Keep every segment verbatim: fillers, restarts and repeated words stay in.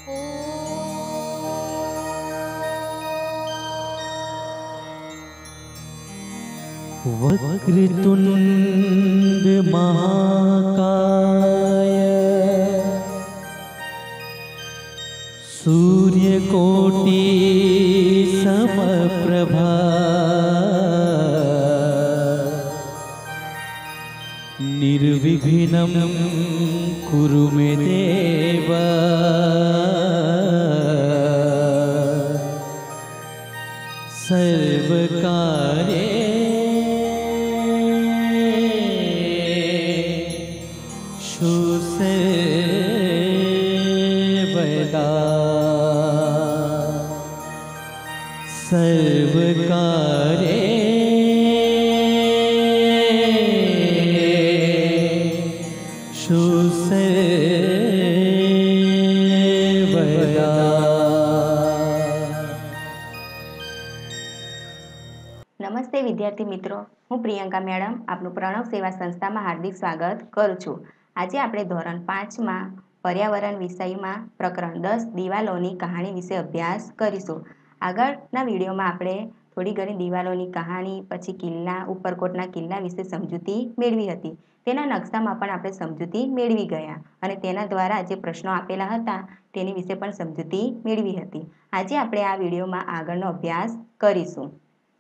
वक्रतुंड महाकाय सूर्यकोटि समप्रभा निर्विघ्नं कुरु मे देव सर्वकार्ये सर्वदा सर्वकार्ये सर्वदा। નમસ્તે વિદ્યાર્થી મિત્રો, હું પ્રિયંકા મેડમ આપનું પ્રણવ સેવા સંસ્થામાં હાર્દિક સ્વાગત કરું છું। આજે આપણે ધોરણ પાંચમાં પર્યાવરણ વિષયમાં પ્રકરણ દસ દિવાલોની કહાણી વિશે અભ્યાસ કરીશું। આગળના વિડીયોમાં આપણે થોડી ઘણી દિવાલોની કહાણી, પછી કિલ્લા, ઉપરકોટના કિલ્લા વિશે સમજૂતી મેળવી હતી। તેના નકશામાં પણ આપણે સમજૂતી મેળવી ગયા અને તેના દ્વારા જે પ્રશ્નો આપેલા હતા તેની વિશે પણ સમજૂતી મેળવી હતી। આજે આપણે આ વિડીયોમાં આગળનો અભ્યાસ કરીશું।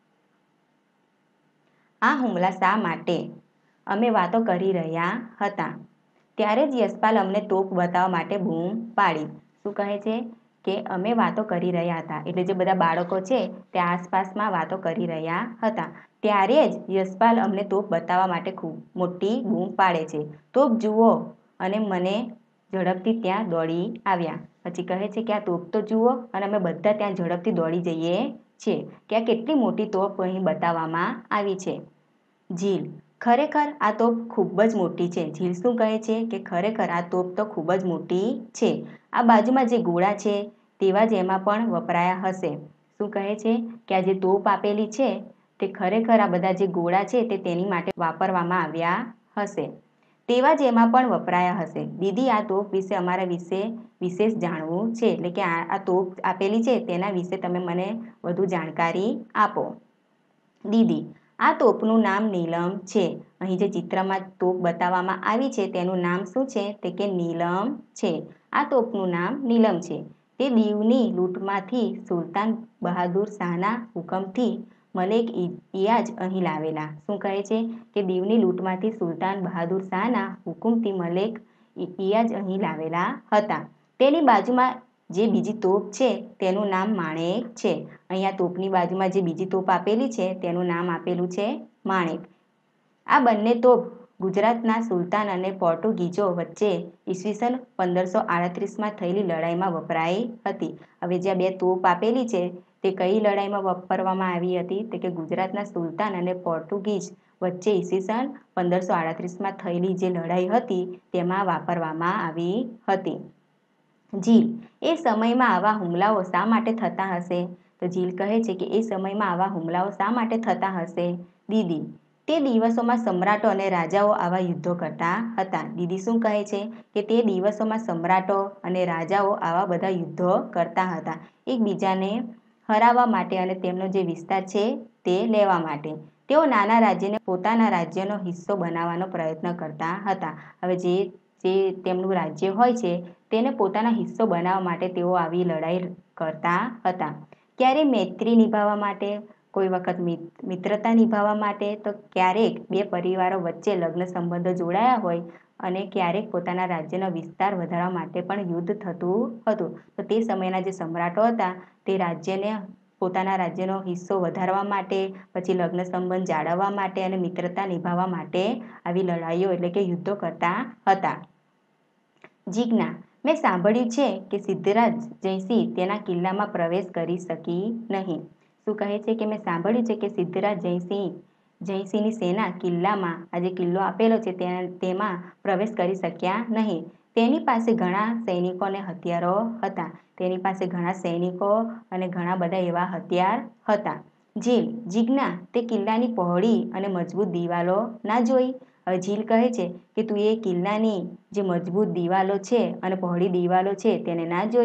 આ હુમલા શા માટે? અમે વાતો કરી રહ્યા હતા ત્યારે જ યશપાલ અમને તોપ બતાવવા માટે બૂમ પાડી। શું કહે છે કે અમે વાતો કરી રહ્યા હતા, એટલે જે બધા બાળકો છે તે આસપાસમાં વાતો કરી રહ્યા હતા ત્યારે જ યશપાલ અમને તોપ બતાવવા માટે ખૂબ મોટી બૂમ પાડે છે। તોપ જુઓ અને મને ઝડપથી ત્યાં દોડી આવ્યા। પછી કહે છે કે આ તોપ તો જુઓ અને અમે બધા ત્યાં ઝડપથી દોડી જઈએ છીએ કે આ કેટલી મોટી તોપ અહીં બતાવવામાં આવી છે। ઝીલ: ખરેખર આ તોપ ખૂબ જ મોટી છે। ઝીલ શું કહે છે કે ખરેખર આ તોપ તો ખૂબ જ મોટી છે। આ બાજુમાં જે ગોળા છે તેવા જ એમાં પણ વપરાયા હશે। શું કહે છે કે આ જે તોપ આપેલી છે તે ખરેખર આ બધા જે ગોળા છે તે તેની માટે વાપરવામાં આવ્યા હશે, તેવા જ એમાં પણ વપરાયા હશે। દીદી, આ તોપ વિશે અમારા વિશે વિશેષ જાણવું છે, એટલે કે આ આ તોપ આપેલી છે તેના વિશે તમે મને વધુ જાણકારી આપો। દીદી: આ તોપનું નામ નીલમ છે। અહીં જે ચિત્રમાં તોપ બતાવવામાં આવી છે તેનું નામ શું છે? તે કે નીલમ છે। આ તોપનું નામ નીલમ છે। તે દીવની લૂંટમાંથી સુલતાન બહાદુર શાહના હુકમથી મલેક ઇયાજ અહીં લાવેલા। શું કહે છે કે દીવની લૂંટમાંથી સુલતાન બહાદુર શાહના હુકમથી મલેક ઇયાજ અહીં લાવેલા હતા। તેની બાજુમાં જે બીજી તોપ છે તેનું નામ માણેક છે। અહીંયા તોપની બાજુમાં જે બીજી તોપ આપેલી છે તેનું નામ આપેલું છે માણેક। આ બંને તોપ ગુજરાતના સુલતાન અને પોર્ટુગીઝો વચ્ચે ઈસવીસન પંદરસો આડત્રીસમાં થયેલી લડાઈમાં વપરાઈ હતી। હવે જે બે તોપ આપેલી છે તે કઈ લડાઈમાં વાપરવામાં આવી હતી? તો કે ગુજરાતના સુલતાન અને પોર્ટુગીઝ વચ્ચે ઈસવીસન પંદરસો આડત્રીસમાં થયેલી જે લડાઈ હતી તેમાં વાપરવામાં આવી હતી। ઝીલ: એ સમયમાં આવા હુમલાઓ શા માટે થતા હશે? તો ઝીલ કહે છે કે એ સમયમાં આવા હુમલાઓ શા માટે થતા હશે? દીદી: તે દિવસોમાં સમ્રાટો અને રાજાઓ આવા યુદ્ધો કરતા હતા। દીદી શું કહે છે કે તે દિવસોમાં સમ્રાટો અને રાજાઓ આવા બધા યુદ્ધો કરતા હતા, એકબીજાને હરાવવા માટે અને તેમનો જે વિસ્તાર છે તે લેવા માટે। તેઓ નાના રાજ્યને પોતાના રાજ્યનો હિસ્સો બનાવવાનો પ્રયત્ન કરતા હતા। હવે જે જે તેમનું રાજ્ય હોય છે તેને પોતાના હિસ્સો બનાવવા માટે તેઓ આવી લડાઈ કરતા હતા। ક્યારે મૈત્રી નિભાવવા માટે, કોઈ વખત મિત્રતા નિભાવવા માટે, તો ક્યારેક બે પરિવારો વચ્ચે લગ્ન સંબંધો જોડાયા હોય અને ક્યારેક પોતાના રાજ્યનો વિસ્તાર વધારવા માટે પણ યુદ્ધ થતું હતું। તો તે સમયના જે સમ્રાટો હતા તે રાજ્યને પોતાના રાજ્યનો હિસ્સો વધારવા માટે, પછી લગ્ન સંબંધ જાળવવા માટે અને મિત્રતા નિભાવવા માટે આવી લડાઈઓ એટલે કે યુદ્ધો કરતા હતા। જીજ્ઞા: મેં સાંભળ્યું છે કે સિદ્ધરાજ જયસિંહ તેના કિલ્લામાં પ્રવેશ કરી શકી નહીં। શું કહે છે કે મેં સાંભળ્યું છે કે સિદ્ધરાજ જયસિંહ જયસિંહની સેના કિલ્લામાં, આ જે કિલ્લો આપેલો છે તેમાં પ્રવેશ કરી શક્યા નહીં। તેની પાસે ઘણા સૈનિકો અને હથિયારો હતા। તેની પાસે ઘણા સૈનિકો અને ઘણા બધા એવા હથિયાર હતા। ઝીલ: જીજ્ઞા: તે કિલ્લાની પહોળી અને મજબૂત દિવાલો ના જોઈ? હવે ઝીલ કહે છે કે તું એ કિલ્લાની જે મજબૂત દિવાલો છે અને પહોળી દિવાલો છે તેને ના જોઈ?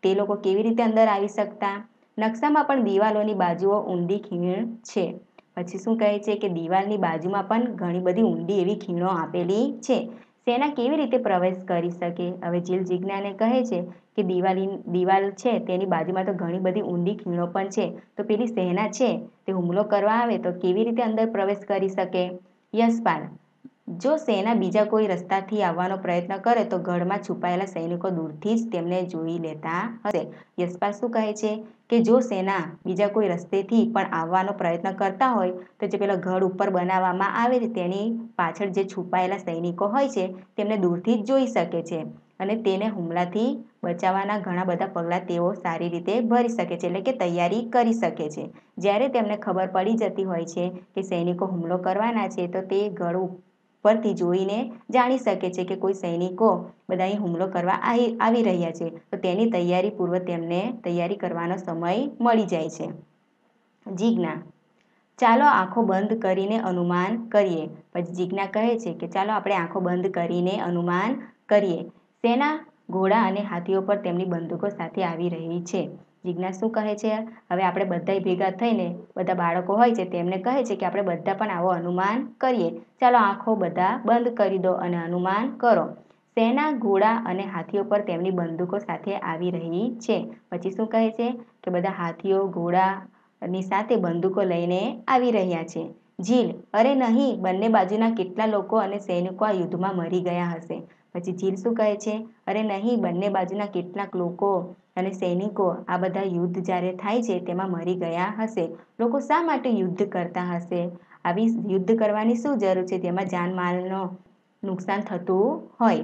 તે લોકો કેવી રીતે અંદર આવી શકતા? નકશામાં પણ દિવાલોની બાજુઓ ઊંડી ખીણ છે. પછી શું કહે છે કે દિવાલની બાજુમાં પણ ઘણી બધી ઊંડી એવી ખીણો આપેલી છે. સેના કેવી રીતે પ્રવેશ કરી શકે? હવે જીલ જીજ્ઞાને કહે છે કે દિવાલી દિવાલ છે તેની બાજુમાં તો ઘણી બધી ઊંડી ખીણો પણ છે, તો પેલી સેના છે તે હુમલો કરવા આવે તો કેવી રીતે અંદર પ્રવેશ કરી શકે? યશપાલ: જો સેના બીજા કોઈ રસ્તાથી આવવાનો પ્રયત્ન કરે તો ગઢમાં છુપાયેલા સૈનિકો દૂરથી જ તેમને જોઈ લેતા હશે. યશપાલ શું કહે છે કે જો સેના બીજા કોઈ રસ્તેથી પણ આવવાનો પ્રયત્ન કરતા હોય તો જે પેલો ગઢ ઉપર બનાવવામાં આવે છે તેની પાછળ જે છુપાયેલા સૈનિકો હોય છે તેમને દૂરથી જ જોઈ શકે છે અને તેને હુમલાથી બચાવવાના ઘણા બધા પગલાં તેઓ સારી રીતે ભરી શકે છે, એટલે કે તૈયારી કરી શકે છે. જ્યારે તેમને ખબર પડી જતી હોય છે કે સૈનિકો હુમલો કરવાના છે તો તે ગઢ ઉપરથી જોઈને જાણી શકે છે કે કોઈ સૈનિકો બધા અહીં હુમલો કરવા આવી આવી રહ્યા છે, તો તેની તૈયારી પૂર્વ તેમને તૈયારી કરવાનો સમય મળી જાય છે. જીજ્ઞા: ચાલો આંખો બંધ કરીને અનુમાન કરીએ. પછી જીજ્ઞા કહે છે કે ચાલો આપણે આંખો બંધ કરીને અનુમાન કરીએ. સેના ઘોડા અને હાથીઓ પર તેમની બંદૂકો સાથે આવી રહી છે. જીજ્ઞા શું કહે છે? હવે આપણે બધાય ભેગા થઈને બધા બાળકો હોય છે તેમને કહે છે કે આપણે બધા પણ આવો અનુમાન કરીએ. ચાલો આંખો બધા બંધ કરી દો અને અનુમાન કરો. સેના ઘોડા અને હાથીઓ પર તેમની બંદૂકો સાથે આવી રહી છે. પછી શું કહે છે કે બધા હાથીઓ ઘોડાની સાથે બંદૂકો લઈને આવી રહ્યા છે. જીલ: અરે નહીં, બંને બાજુના કેટલા લોકો અને સૈનિકો આ યુદ્ધમાં મરી ગયા હશે. પછી જીલ શું કહે છે? અરે નહીં, બંને બાજુના કેટલાક લોકો અને સૈનિકો આ બધા યુદ્ધ જ્યારે થાય છે તેમાં મરી ગયા હશે. લોકો શા માટે યુદ્ધ કરતા હશે? આવી યુદ્ધ કરવાની શું જરૂર છે જેમાં જાનમાલનો નુકસાન થતું હોય?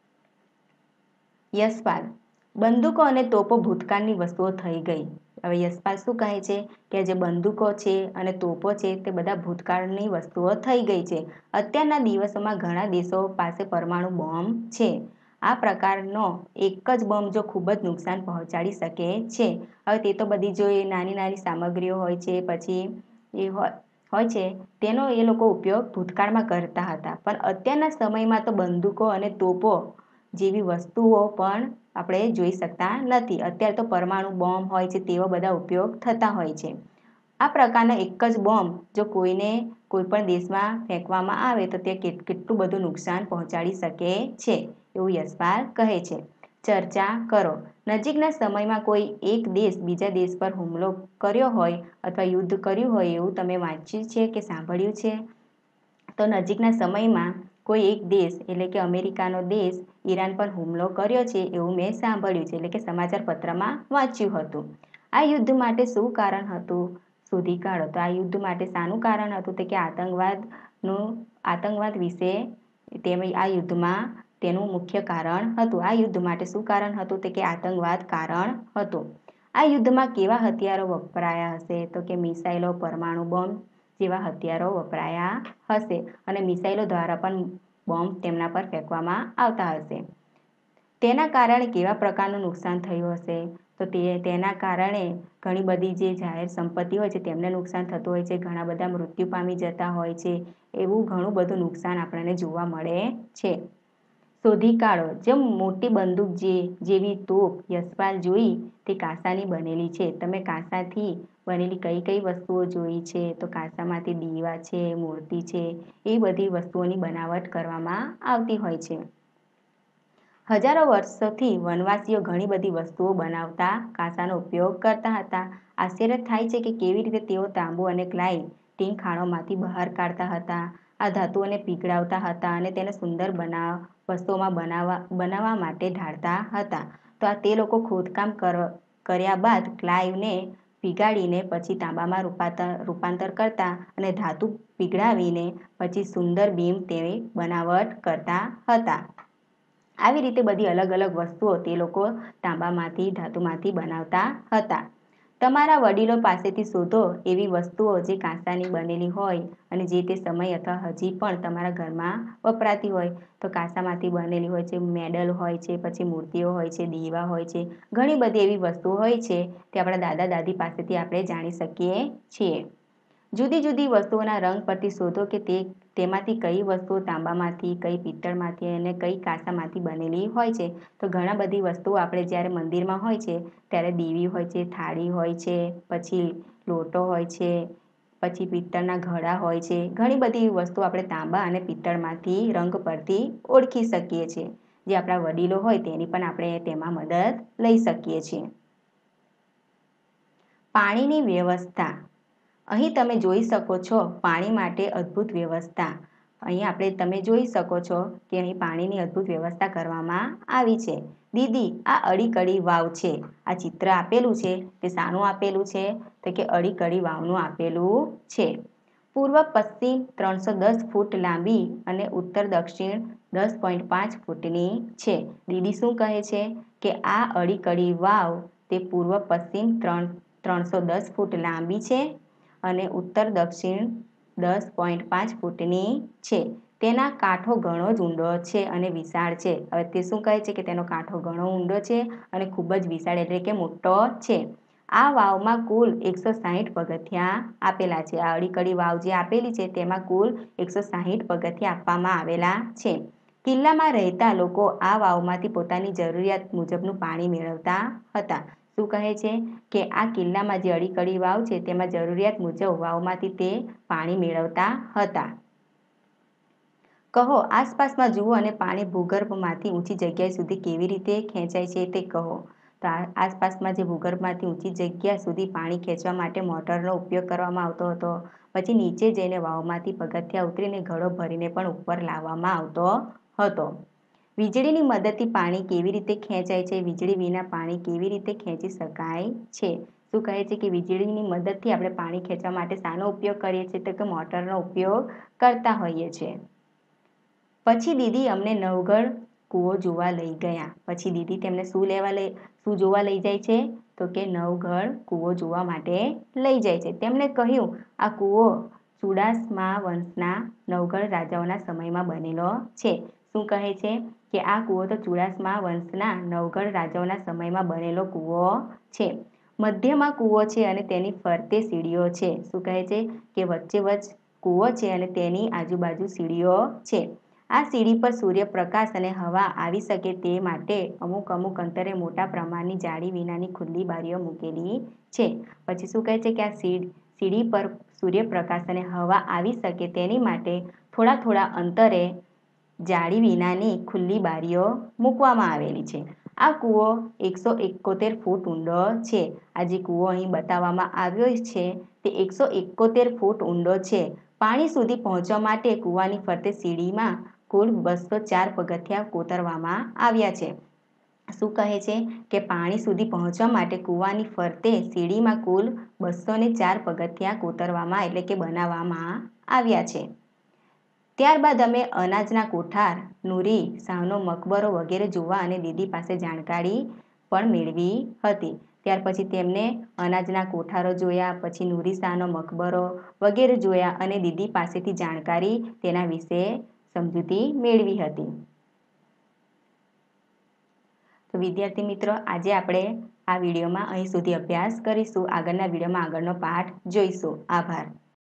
યશપાલ: બંદૂકો અને તોપો ભૂતકાળની વસ્તુઓ થઈ ગઈ. હવે યશપાલ શું કહે છે કે જે બંદૂકો છે અને તોપો છે તે બધા ભૂતકાળની વસ્તુઓ થઈ ગઈ છે. અત્યારના દિવસોમાં ઘણા દેશો પાસે પરમાણુ બોમ્બ છે. આ પ્રકારનો એક જ બોમ્બ જો ખૂબ જ નુકસાન પહોંચાડી શકે છે. હવે તે તો બધી જો એ નાની નાની સામગ્રીઓ હોય છે પછી એ હોય છે તેનો એ લોકો ઉપયોગ ભૂતકાળમાં કરતા હતા, પણ અત્યારના સમયમાં તો બંદૂકો અને તોપો જેવી વસ્તુઓ પણ આપણે જોઈ શકતા નથી. અત્યારે તો પરમાણુ બોમ્બ હોય છે તેવા બધા ઉપયોગ થતા હોય છે. આ પ્રકારના એક જ બોમ્બ જો કોઈને કોઈ પણ દેશમાં ફેંકવામાં આવે તો તે કેટલું બધું નુકસાન પહોંચાડી શકે છે એવું યશપાલ કહે છે. ચર્ચા કરો. નજીકના સમયમાં કોઈ એક દેશ બીજા દેશ પર હુમલો કર્યો હોય અથવા યુદ્ધ કર્યું હોય એવું તમે વાંચ્યું છે કે સાંભળ્યું છે? તો નજીકના સમયમાં કોઈ એક દેશ એટલે કે અમેરિકાનો દેશ ઈરાન પર હુમલો કર્યો છે એવું મેં સાંભળ્યું છે, એટલે કે સમાચાર પત્રમાં વાંચ્યું હતું. આ યુદ્ધ માટે શું કારણ હતું? શોધી કાઢો. તો આ યુદ્ધ માટે શાનું કારણ હતું? તો કે આતંકવાદનું આતંકવાદ વિશે તેમ આ યુદ્ધમાં તેનું મુખ્ય કારણ હતું. આ યુદ્ધ માટે શું કારણ હતું? તો કે આતંકવાદ કારણ હતું. આ યુદ્ધમાં કેવા હથિયારો વપરાયા હશે? તો કે મિસાઇલો, પરમાણુ બોમ્બ જેવા હથિયારો વપરાયા હશે અને મિસાઇલો દ્વારા પણ બોમ્બ તેમના પર ફેંકવામાં આવતા હશે. તેના કારણે કેવા પ્રકારનું નુકસાન થયું હશે? તો તે તેના કારણે ઘણી બધી જે જાહેર સંપત્તિ હોય છે તેમને નુકસાન થતું હોય છે, ઘણા બધા મૃત્યુ પામી જતા હોય છે, એવું ઘણું બધું નુકસાન આપણને જોવા મળે છે. શોધી કાઢો. જેમ મોટી બંદૂક જે જેવી તોપ યશપાલ જોઈ તે કાંસાની બનેલી છે. તમે કાંસાથી બનેલી કઈ કઈ વસ્તુઓ જોઈ છે? તો કાંસામાંથી દીવા છે, મૂર્તિ છે, એ બધી વસ્તુઓની બનાવટ કરવામાં આવતી હોય છે. હજારો વર્ષોથી વનવાસીઓ ઘણી બધી વસ્તુઓ બનાવતા કાંસાનો ઉપયોગ કરતા હતા. આશ્ચર્ય થાય છે કે કેવી રીતે તેઓ તાંબુ અને ક્લાય ટીન ખાણોમાંથી બહાર કાઢતા હતા, આ ધાતુઓને પીગળાવતા હતા અને તેને સુંદર બનાવ વસ્તુઓમાં બનાવવા બનાવવા માટે ઢાળતા હતા. તો આ તે લોકો ખોદકામ કર્યા બાદ ક્લાયને પીગાળીને પછી તાંબામાં રૂપાંતર રૂપાંતર કરતા અને ધાતુ પીગળાવીને પછી સુંદર બીમ તેની બનાવટ કરતા હતા. આવી રીતે બધી અલગ અલગ વસ્તુઓ તે લોકો તાંબામાંથી ધાતુમાંથી બનાવતા હતા. તમારા વડીલો પાસેથી શોધો એવી વસ્તુઓ જે કાંસાની બનેલી હોય અને જે તે સમય અથવા હજી પણ તમારા ઘરમાં વપરાતી હોય. તો કાંસામાંથી બનેલી હોય છે, મેડલ હોય છે, પછી મૂર્તિઓ હોય છે, દીવા હોય છે, ઘણી બધી એવી વસ્તુઓ હોય છે તે આપણા દાદા દાદી પાસેથી આપણે જાણી શકીએ છીએ. જુદી જુદી વસ્તુઓના રંગ પરથી શોધો કે તે તેમાંથી કઈ વસ્તુઓ તાંબામાંથી, કઈ પિત્તળમાંથી અને કઈ કાંસામાંથી બનેલી હોય છે. તો ઘણા બધી વસ્તુઓ આપણે જ્યારે મંદિરમાં હોય છે ત્યારે દીવી હોય છે, થાળી હોય છે, પછી લોટો હોય છે, પછી પિત્તળના ઘડા હોય છે. ઘણી બધી વસ્તુ આપણે તાંબા અને પિત્તળમાંથી રંગ પરથી ઓળખી શકીએ છીએ. જે આપણા વડીલો હોય તેની પણ આપણે તેમાં મદદ લઈ શકીએ છીએ. પાણીની વ્યવસ્થા. અહીં તમે જોઈ શકો છો પાણી માટે અદ્ભુત વ્યવસ્થા. અહીં આપણે તમે જોઈ શકો છો કે અહીં પાણીની અદ્ભુત વ્યવસ્થા કરવામાં આવી છે. દીદી આ અડીકડી વાવ છે. આ ચિત્ર આપેલું છે તે શાનું આપેલું છે તો કે અડીકડી વાવનું આપેલું છે. પૂર્વ પશ્ચિમ ત્રણસો દસ ફૂટ લાંબી અને ઉત્તર દક્ષિણ દસ પોઈન્ટ પાંચ ફૂટની છે. દીદી શું કહે છે કે આ અડીકડી વાવ તે પૂર્વ પશ્ચિમ ત્રણ ત્રણસો દસ ફૂટ લાંબી છે અને ઉત્તર દક્ષિણ દસ પોઈન્ટ પાંચ ફૂટની છે. તેના કાંઠો ઘણો જ ઊંડો છે અને વિશાળ છે. હવે તે શું કહે છે કે તેનો કાંઠો ઘણો ઊંડો છે અને ખૂબ જ વિશાળ એટલે કે મોટો છે. આ વાવમાં કુલ એકસો સાહીઠ પગથિયાં આપેલા છે. આ અડીકડી વાવ જે આપેલી છે તેમાં કુલ એકસો સાહીઠ પગથિયાં આપવામાં આવેલા છે. કિલ્લામાં રહેતા લોકો આ વાવમાંથી પોતાની જરૂરિયાત મુજબનું પાણી મેળવતા હતા. શું કહે છે કે આ કિલ્લામાં જે અડીકડી વાવ છે તેમાં જરૂરિયાત મુજબ વાવમાંથી તે પાણી મેળવતા હતા. કહો આસપાસમાં જુઓ અને પાણી ભૂગર્ભમાંથી ઊંચી જગ્યા સુધી કેવી રીતે ખેંચાય છે તે કહો. તો આસપાસમાં જે ભૂગર્ભમાંથી ઊંચી જગ્યા સુધી પાણી ખેંચવા માટે મોટરનો ઉપયોગ કરવામાં આવતો હતો. પછી નીચે જઈને વાવમાંથી પગથિયાં ઉતરીને ઘડો ભરીને પણ ઉપર લાવવામાં આવતો હતો. વીજળીની મદદથી પાણી કેવી રીતે ખેંચાય છે? વીજળી વિના પાણી કેવી રીતે ખેંચી શકાય છે? શું કહે છે કે વીજળીની મદદથી આપણે પાણી ખેંચવા માટે શાનો ઉપયોગ કરીએ છીએ તો કે મોટરનો ઉપયોગ કરતા હોઈએ છીએ. પછી દીદી અમને નવઘણ કૂવો જોવા લઈ ગયા. પછી દીદી તેમને શું લેવા લઈ શું જોવા લઈ જાય છે તો કે નવઘણ કૂવો જોવા માટે લઈ જાય છે. તેમણે કહ્યું આ કૂવો ચુડાસમા વંશના નવઘણ રાજાઓના સમયમાં બનેલો છે. શું કહે છે કે આ કૂવો તો ચુડાસમા વંશના નવઘણ રાજાઓના સમયમાં બનેલો કૂવો છે. મધ્યમાં કૂવો છે અને તેની ફરતે સીડીઓ છે. શું કહે છે કે વચ્ચે વચ્ચ કૂવો છે અને તેની આજુબાજુ સીડીઓ છે. આ સીડી પર સૂર્યપ્રકાશ અને હવા આવી શકે તે માટે અમુક અમુક અંતરે મોટા પ્રમાણની જાળી વિનાની ખુલ્લી બારીઓ મૂકેલી છે. પછી શું કહે છે કે આ સીડી પર સૂર્યપ્રકાશ અને હવા આવી શકે તેની માટે થોડા થોડા અંતરે જાળી વિનાની ખુલ્લી બારીઓ મૂકવામાં આવેલી છે. આ કૂવો એકસો એકોતેર ફૂટ ઊંડો છે. આ જે કૂવો અહીં બતાવવામાં આવ્યો છે તે એકસો એકોતેર ફૂટ ઊંડો છે. પાણી સુધી પહોંચવા માટે કૂવાની ફરતે સીડીમાં કુલ બસો ચાર પગથિયાં કોતરવામાં આવ્યા છે. શું કહે છે કે પાણી સુધી પહોંચવા માટે કૂવાની ફરતે સીડીમાં કુલ બસો ચાર પગથિયાં કોતરવામાં એટલે કે બનાવવામાં આવ્યા છે. ત્યારબાદ અમે અનાજના કોઠાર, નુરી શાહનો મકબરો વગેરે જોવા અને દીદી પાસે જાણકારી પણ મેળવી હતી. ત્યાર પછી તેમને અનાજના કોઠારો જોયા, પછી નુરી શાહનો મકબરો વગેરે જોયા અને દીદી પાસેથી જાણકારી તેના વિશે સમજૂતી મેળવી હતી. તો વિદ્યાર્થી મિત્રો આજે આપણે આ વિડીયોમાં અહીં સુધી અભ્યાસ કરીશું. આગળના વિડીયોમાં આગળનો પાઠ જોઈશું. આભાર.